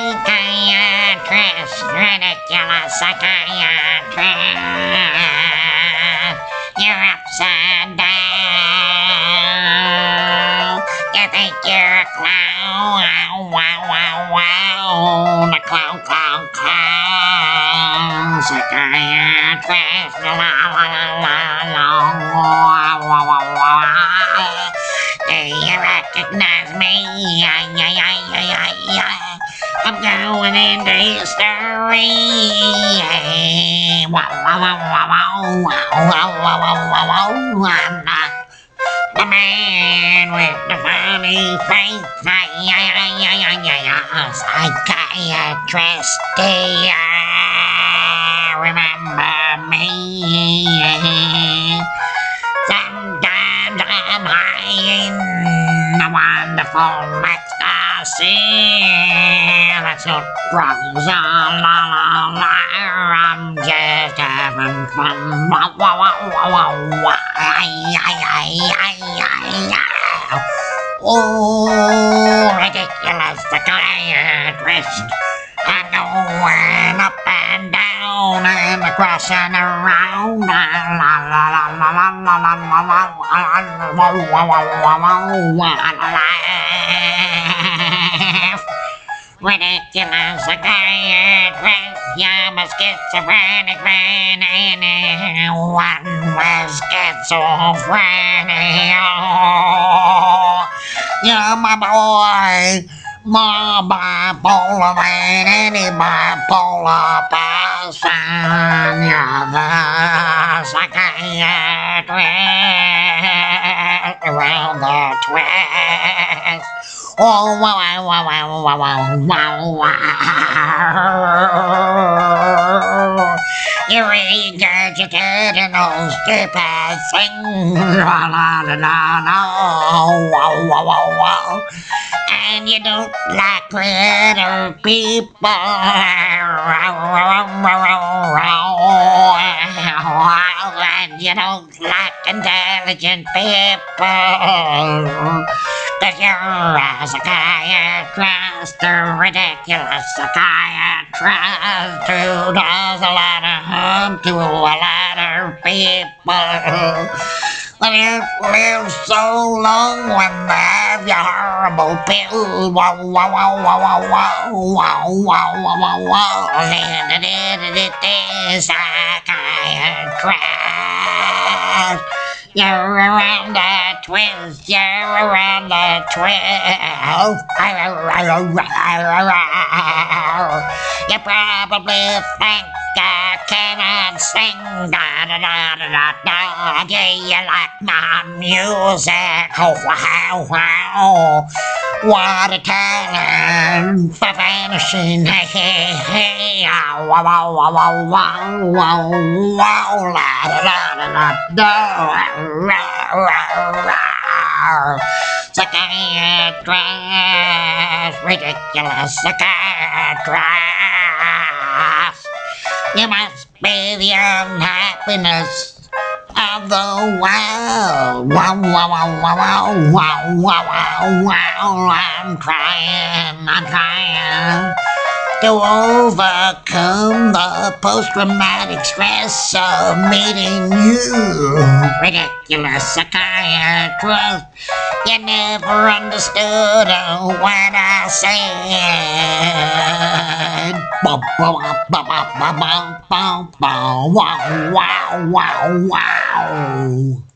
psychiatrist, ridiculous psychiatrist. You're upside down. You think you're a clown? Wow, wow, wow. The clown. Psychiatrist. La, la, la, la, la. Wow, wow, wow. Do you recognize me? I'm going into history. Wow, wow, wow, wow. I'm not the man with the funny face. Psychiatrist, do you remember me? Sometimes I'm high in the wonderful ecstasy. That's not drugs, la la la. I'm just having fun. Wow, wow, wow, wow, wow. Oh, ridiculous psychiatrist. I'm going up and down and across and around. La la la la la la la la la. Ridiculous psychiatrist. I'm a schizophrenic man, and one was schizophrenic. You're my boy, my bipolar man, any bipolar person. You're the psychiatrist around the twist. Oh, wow, wow, wow, wow, wow, wow. You regurgitate an old stupid thing. La la la la la. Wow, wow, wow, wow. And you don't like little people. And you don't like intelligent people. 'Cause you're a psychiatrist, a ridiculous psychiatrist who does a lot of harm to a lot of people. When you live so long when they have your horrible pill. Wow, wow, wow, wow, wow, wow, wow, wow, wow, wow. Psychiatrist. You're around the twist, you're around the twist. You probably think I cannot sing. Da da da da da da. Do you like my music? Oh, wow, wow. What a talent for vanishing. Hey, hey, hey. Wow, wow, wow, wow, wow, wow, wow. La da da da da da. Psychiatrist, ridiculous psychiatrist. You must be the unhappiness of the world. Wow, wow, wow, wow, wow, wow, wow, wow. I'm trying to overcome the post-traumatic stress of meeting you. Ridiculous psychiatrist. You never understood what I said. Wow, wow, wow, wow.